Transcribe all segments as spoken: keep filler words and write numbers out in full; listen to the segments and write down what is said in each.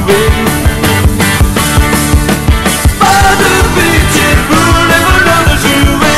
sauver. Pas de pitié pour les voleurs de jouets.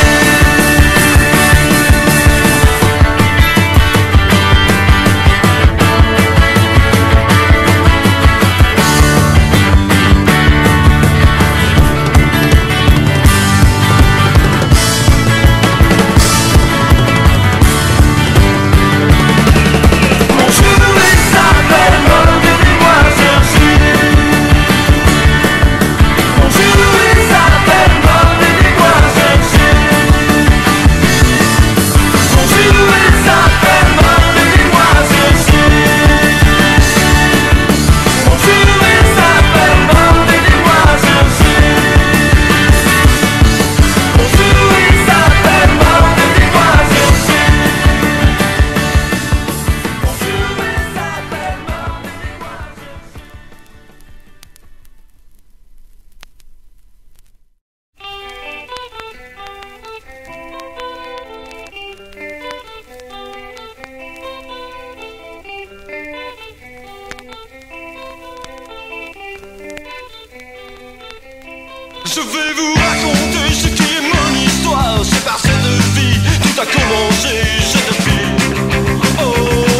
Je vais vous raconter ce qui est mon histoire. C'est par cette vie, tout a commencé, cette fille. Oh,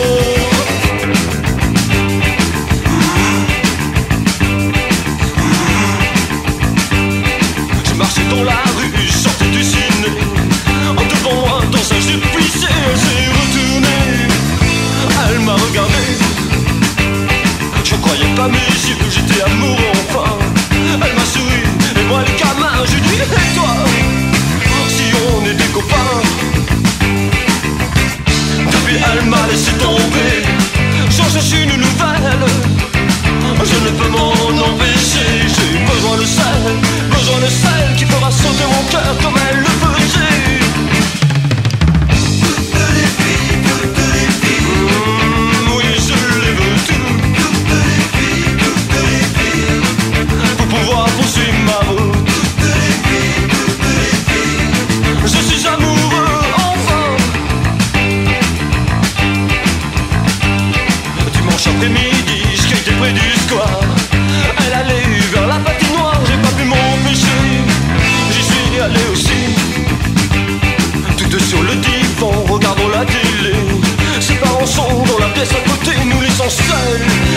je marchais dans la rue, je sortais du ciné. En devant moi, dans un jeu plissé, elle s'est retournée. Elle m'a regardé. Je croyais pas mes yeux, j'étais amoureux enfin. Elle m'a souri. Et moi les gamins, je dis, et toi, si on était copains. Depuis elle m'a laissé tomber. J'en cherche une nouvelle. Je ne peux m'en empêcher. J'ai besoin de celle, besoin de celle qui fera sauter mon cœur comme elle le faisait. Toutes les filles, toutes les filles. Mmh, oui, je les veux toutes. Toutes les filles, toutes les filles. Pour pouvoir poursuivre ma route. Toutes les filles, toutes les filles. Je suis amoureux, enfin. Dimanche après-midi, je skatais près du square. Elle allait vers la patinoire, j'ai pas pu m'empêcher. J'y suis allé aussi. Toutes sur le divan, regardons la télé. Ses parents sont dans la pièce à côté, nous laissons seuls.